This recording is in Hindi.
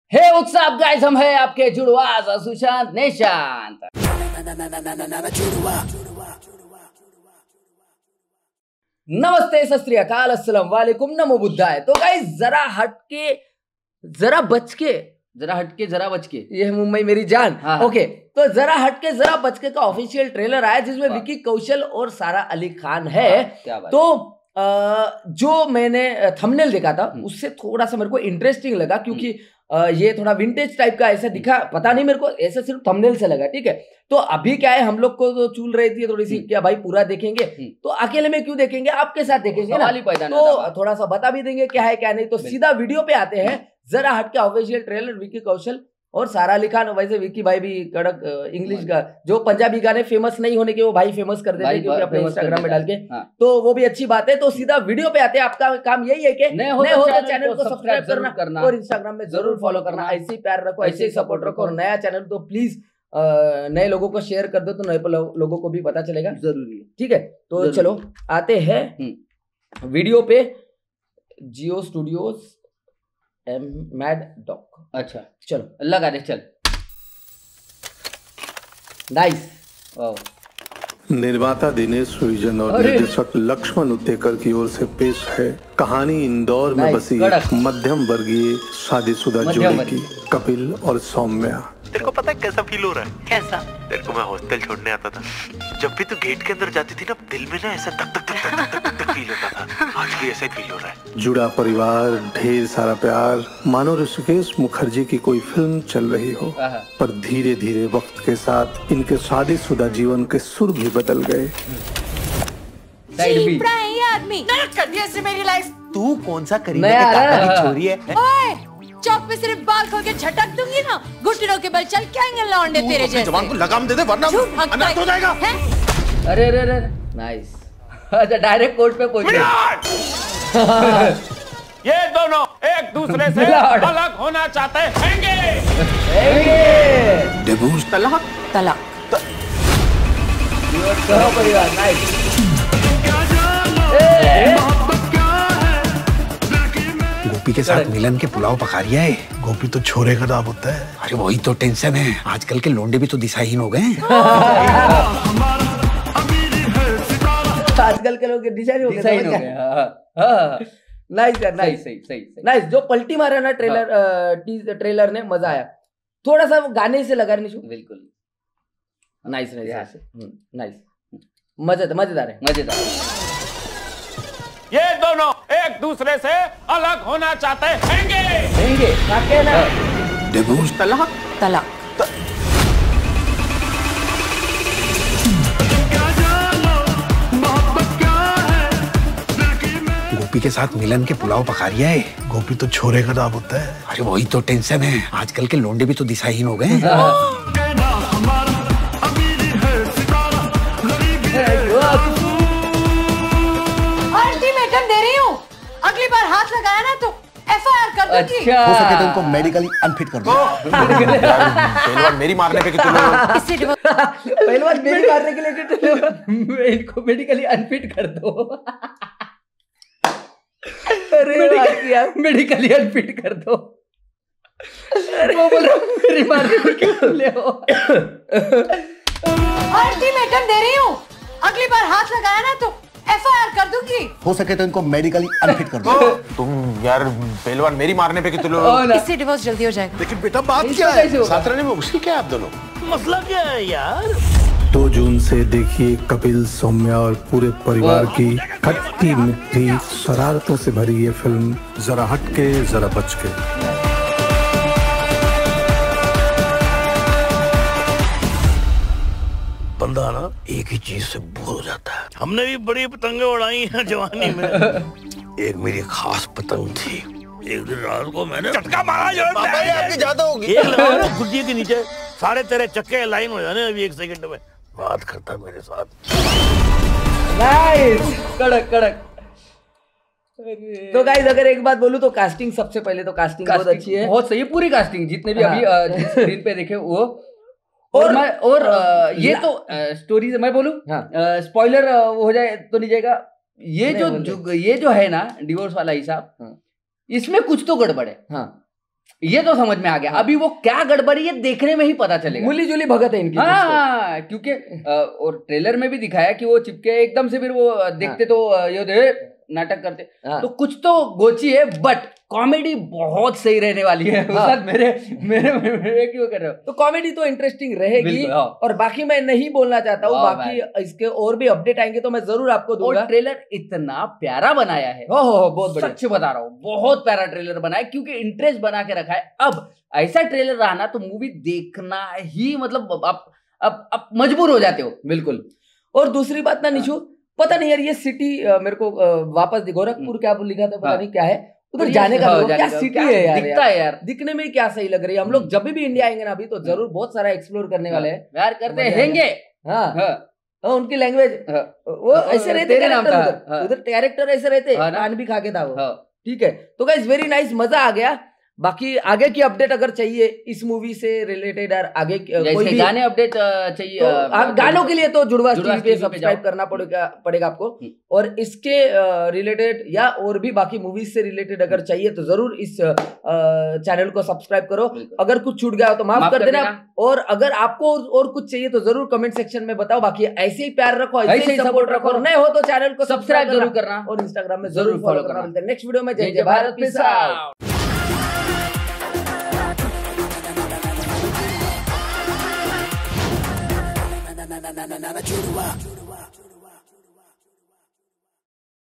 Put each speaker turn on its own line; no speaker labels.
हे व्हाट्सअप गाइस, हम है आपके जुड़वास सुशांत निशांत। नमस्ते, सत श्री अकाल, अस्सलाम वालेकुम, नमो बुद्धाय। तो गाइस जरा हटके जरा बच के जरा बच के, ये है मुंबई मेरी जान।
हाँ।
ओके, तो जरा हटके जरा बच के का ऑफिशियल ट्रेलर आया जिसमें विकी कौशल और सारा अली खान है।
क्या बात।
तो जो मैंने थंबनेल देखा था उससे थोड़ा सा मेरे को इंटरेस्टिंग लगा, क्योंकि ये थोड़ा विंटेज टाइप का ऐसा दिखा, पता नहीं मेरे को, ऐसा सिर्फ थंबनेल से लगा। ठीक है, तो अभी क्या है, हम लोग को तो चूल रही थी थोड़ी सी, क्या भाई पूरा देखेंगे तो अकेले में क्यों देखेंगे, आपके साथ देखेंगे ना, तो थोड़ा सा बता भी देंगे क्या है क्या नहीं। तो सीधा वीडियो पे आते हैं, जरा हटके ऑफिशियल ट्रेलर, विकी कौशल और सारा अली खान। वैसे विकी भाई भी कड़क इंग्लिश का, जो पंजाबी गाने फेमस नहीं होने के वो भाई फेमस कर देते हैं, क्योंकि अपने इंस्टाग्राम में डाल के। तो वो भी अच्छी बात है। तो सीधा वीडियो पे आते हैं। आपका काम यही है कि नए हो तो चैनल को सब्सक्राइब करना और इंस्टाग्राम में जरूर फॉलो करना। ऐसे ही प्यार रखो, ऐसे ही सपोर्ट रखो। और नया चैनल तो प्लीज नए लोगों को शेयर कर दो, तो नए लोगों को भी पता चलेगा, जरूरी है। ठीक है, तो चलो आते हैं वीडियो पे। Jio Studios Mad Dog.
अच्छा
चलो
लगा दे, चल।
नाइस।
निर्माता दिनेश सुईजन और निर्देशक लक्ष्मण उत्तेकर की ओर से पेश है कहानी इंदौर में बसी मध्यम वर्गीय शादीशुदा जोड़ी की, कपिल और सौम्या।
तेरे को पता है कैसा फील हो रहा है? कैसा? तेरे को मैं हॉस्टल छोड़ने आता था, जब भी तू गेट के अंदर जाती थी ना, दिल में ना ऐसा धक धक धक धक धक धक फील होता था। आज भी ऐसा ही फील हो रहा है।
जुड़ा परिवार, ढेर सारा प्यार, मानो ऋषिकेश मुखर्जी की कोई फिल्म चल रही हो। पर धीरे धीरे वक्त के साथ इनके शादीशुदा जीवन के सुर भी बदल गए।
आदमी कर दिया इससे मेरी लाइफ।
तू कौन सा करीना के काका की छोरी है?
चौक पे सिर्फ बाल खोल के झटक दूंगी ना, घुटनों के बल चल क्या लौंडे तेरे जैसे।
जवान को लगाम दे दे वरना अनर्थ हो जाएगा।
अरे अरे अरे नाइस। अच्छा, डायरेक्ट कोर्ट पे पहुंच गए।
ये दोनों एक दूसरे से अलग होना चाहते हैंगे।
डिवोर्स,
तलाक।
परिवार नाइस।
गोपी के साथ मिलन के पुलाव पका रिया है। गोपी तो छोरे का दाब होता है। अरे वही तो टेंशन है, आजकल के लोंडे भी तो दिशाहीन हो गए।
आजकल के लोग दिशाहीन हो गए। नाइस यार, नाइस,
सही।
नाइस। जो पलटी मारा ना ट्रेलर ने, मजा आया। थोड़ा सा गाने से लगा निशु।
बिल्कुल
नाइस मजेदार है।
ये दोनों एक दूसरे से अलग होना चाहते हैंगे।
काके ना।
डिवोर्स,
तलाक।
गोपी के साथ मिलन के पुलाव पका रिया है। गोपी तो छोरे का दाब होता है। अरे वही तो टेंशन है, आजकल के लोंडे भी तो दिशाहीन हो गए।
अल्टीमेटम दे रही हूँ, अगली बार हाथ लगाया ना तो FIR कर दूंगी।
अच्छा,
हो सके तो इनको मेडिकली अनफिट कर दो।
पहलवान मेरी मारने पे कितने
इससे
पहलवान मेरी मारने के लिए इनको मेडिकली अनफिट कर दो। अरे मेडिकली अनफिट कर दो। वो बोल रहा मेरी मारने पे क्यों ले हो।
अल्टीमेटम दे रही हूँ, अगली बार हाथ लगाया ना तो FIR कर दूंगी।
हो सके तो इनको मेडिकली अनफिट कर दो।
तुम यार पहलवान मेरी मारने पे कितने।
इससे डिवोर्स जल्दी हो जाएगा।
लेकिन बेटा बात क्या है? साथ रहने में मुश्किल क्या है आप दोनों?
मसला क्या है यार?
2 जून से देखिए कपिल, सौम्या और पूरे परिवार की खट्टी मिट्टी शरारतों से भरी ये फिल्म जरा हटके जरा बच के।
बंदा ना एक ही चीज से बोर हो जाता है।
हमने भी बड़ी पतंगे उड़ाई हैं जवानी में।
एक मेरी खास पतंग थी,
एक दिन रात को मैंने चटका मारा जो
आपकी ज्यादा होगी।
एक लगाओ ना गुड्डी के नीचे, सारे तेरे चक्के लाइन हो जाने अभी 1 सेकंड में।
बात करता मेरे साथ।
नाइस, कड़क। तो गाइस अगर एक बात बोलूं तो कास्टिंग, सबसे पहले तो कास्टिंग बहुत अच्छी है,
बहुत सही। पूरी कास्टिंग जितने भी अभी स्क्रीन पे देखे वो। और ये तो स्टोरी से मैं बोलूं, स्पॉइलर हो जाए तो नहीं जाएगा। ये जो है ना डिवोर्स वाला हिसाब, इसमें कुछ तो गड़बड़ है। ये तो समझ में आ गया। अभी वो क्या गड़बड़ी है देखने में ही पता चलेगा।
मिली जुली भगत है इनकी।
हाँ, क्योंकि और ट्रेलर में भी दिखाया कि वो चिपके एकदम से, फिर वो देखते तो ये नाटक करते, तो कुछ तो गोची है, बट कॉमेडी बहुत सही रहने वाली है। मेरे क्यों कर रहे हो?
तो कॉमेडी तो इंटरेस्टिंग रहेगी। और बाकी मैं नहीं बोलना चाहता हूँ, बाकी इसके और भी अपडेट आएंगे तो मैं जरूर आपको दूंगा।
और ट्रेलर इतना प्यारा बनाया है,
बहुत बढ़िया,
सच बता रहा हूँ, बहुत प्यारा ट्रेलर बनाया, क्योंकि इंटरेस्ट बना के रखा है। अब ऐसा ट्रेलर रहा ना तो मूवी देखना ही, मतलब आप मजबूर हो जाते हो।
बिल्कुल। और दूसरी बात ना निशु, पता नहीं यार ये सिटी मेरे को वापस गोरखपुर क्या लिखा था, पता नहीं क्या है उधर जाने का, क्या सिटी है यार,
दिखता है यार,
दिखने में क्या सही लग रही है। हम लोग जब भी इंडिया आएंगे ना अभी तो जरूर बहुत सारा एक्सप्लोर करने वाले हैं
यार, करते हैंगे।
हाँ, उनकी लैंग्वेज वो ऐसे रहते, उधर कैरेक्टर ऐसे रहते, कान भी खा के था वो। ठीक है, तो गाइस वेरी नाइस, मजा आ गया। बाकी आगे की अपडेट अगर चाहिए इस मूवी से रिलेटेड, और आगे कोई भी
गाने अपडेट चाहिए
तो गानों के लिए तो जुड़वा टीवी पे सब्सक्राइब करना पड़ेगा आपको। और इसके रिलेटेड या और भी बाकी मूवीज से रिलेटेड अगर चाहिए तो जरूर इस चैनल को सब्सक्राइब करो। अगर कुछ छूट गया हो तो माफ कर देना। और अगर आपको और कुछ चाहिए तो जरूर कमेंट सेक्शन में बताओ। बाकी ऐसे ही प्यार रखो, ऐसे ही सपोर्ट रखो, और नए हो तो चैनल को सब्सक्राइब जरूर करना और इंस्टाग्राम में जरूर फॉलो करना। नेक्स्ट वीडियो में जय जय भारत, पीस आउट।